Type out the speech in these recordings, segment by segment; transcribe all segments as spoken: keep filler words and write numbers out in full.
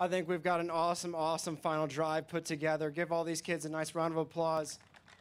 I think we've got an awesome, awesome final drive put together. Give all these kids a nice round of applause.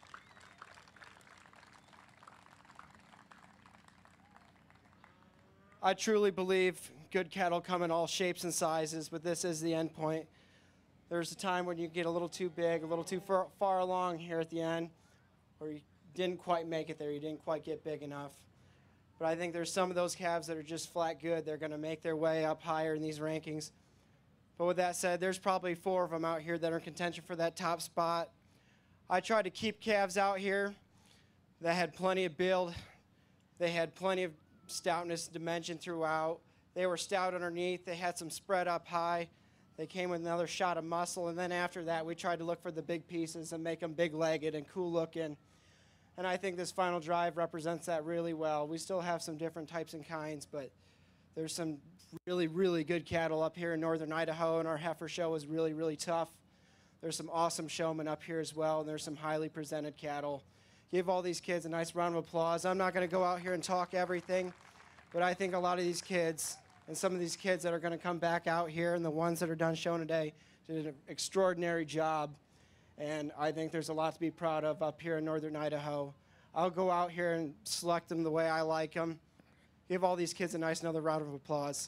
I truly believe good cattle come in all shapes and sizes, but this is the end point. There's a time when you get a little too big, a little too far, far along here at the end, or you didn't quite make it there, you didn't quite get big enough. But I think there's some of those calves that are just flat good. They're going to make their way up higher in these rankings. But with that said, there's probably four of them out here that are in contention for that top spot. I tried to keep calves out here that had plenty of build. They had plenty of stoutness, dimension throughout. They were stout underneath. They had some spread up high. They came with another shot of muscle. And then after that, we tried to look for the big pieces and make them big-legged and cool-looking. And I think this final drive represents that really well. We still have some different types and kinds, but there's some really, really good cattle up here in northern Idaho, and our heifer show was really, really tough. There's some awesome showmen up here as well, and there's some highly presented cattle. Give all these kids a nice round of applause. I'm not going to go out here and talk everything, but I think a lot of these kids and some of these kids that are going to come back out here and the ones that are done showing today did an extraordinary job. And I think there's a lot to be proud of up here in northern Idaho. I'll go out here and select them the way I like them. Give all these kids a nice another round of applause.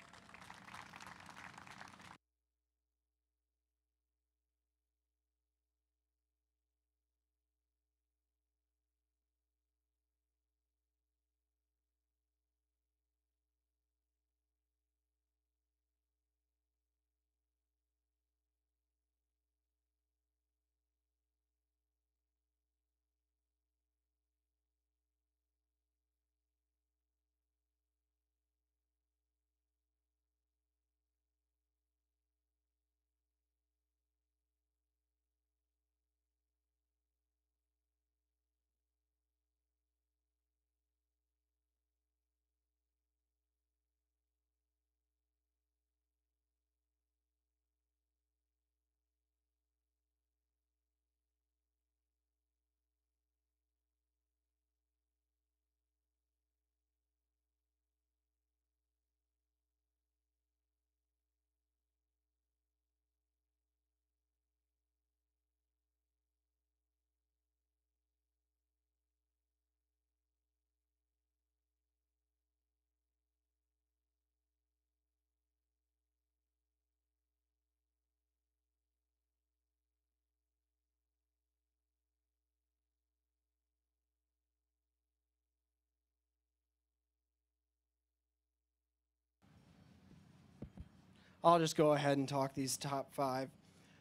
I'll just go ahead and talk these top five.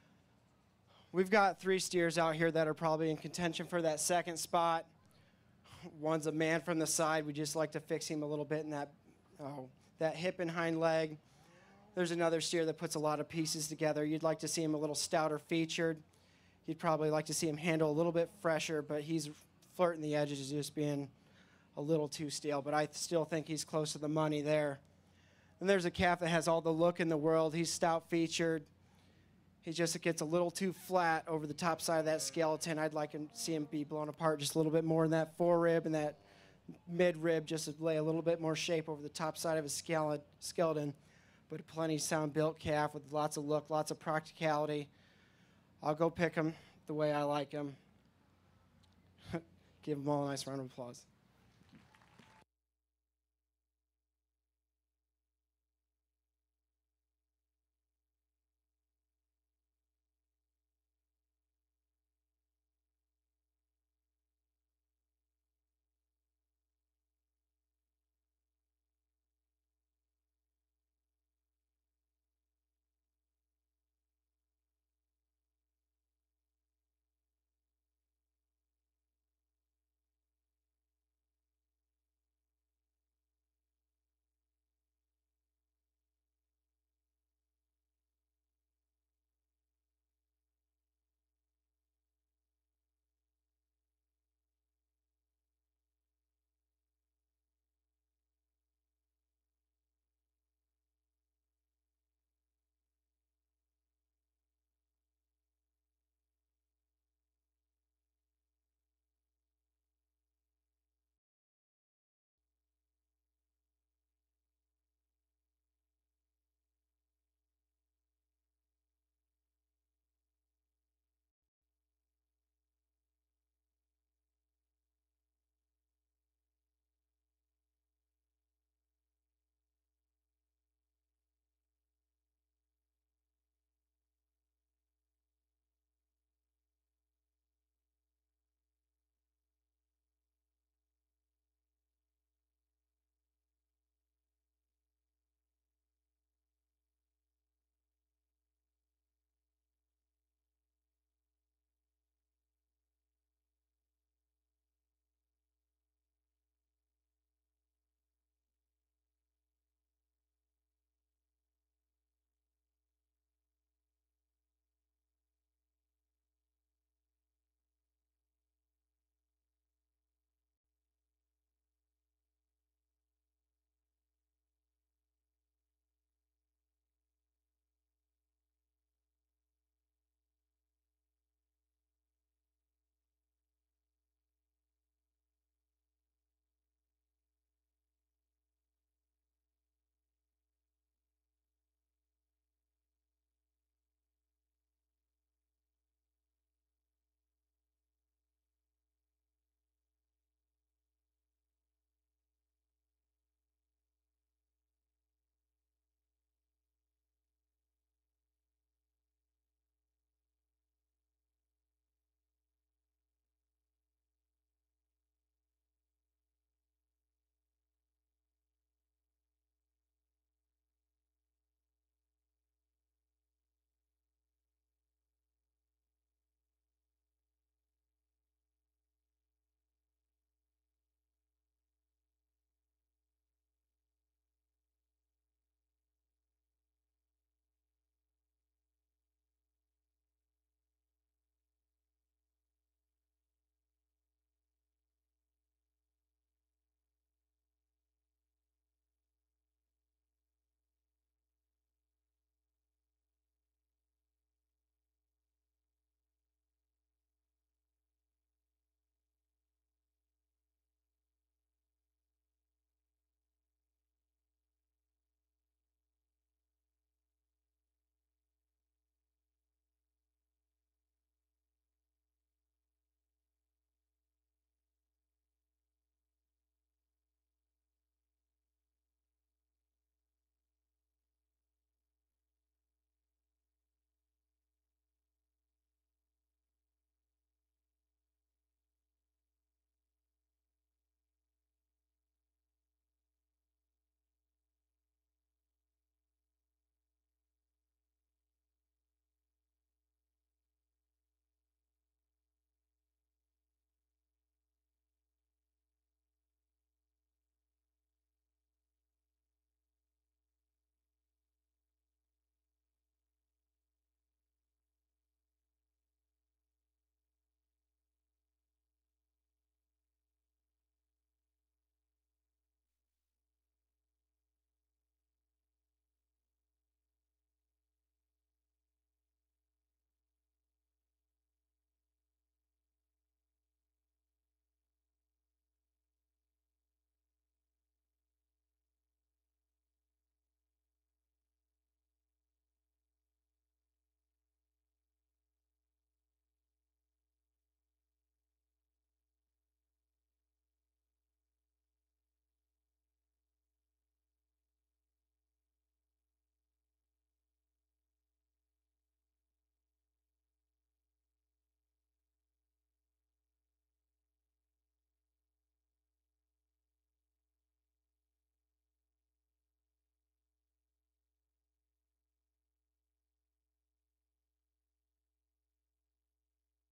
We've got three steers out here that are probably in contention for that second spot. One's a man from the side. We just like to fix him a little bit in that, oh, that hip and hind leg. There's another steer that puts a lot of pieces together. You'd like to see him a little stouter featured. You'd probably like to see him handle a little bit fresher, but he's flirting the edges, just being a little too stale. But I still think he's close to the money there. And there's a calf that has all the look in the world. He's stout featured. He just gets a little too flat over the top side of that skeleton. I'd like to see him be blown apart just a little bit more in that forerib and that mid-rib, just to lay a little bit more shape over the top side of his skeleton. But a plenty sound built calf with lots of look, lots of practicality. I'll go pick him the way I like him. Give them all a nice round of applause.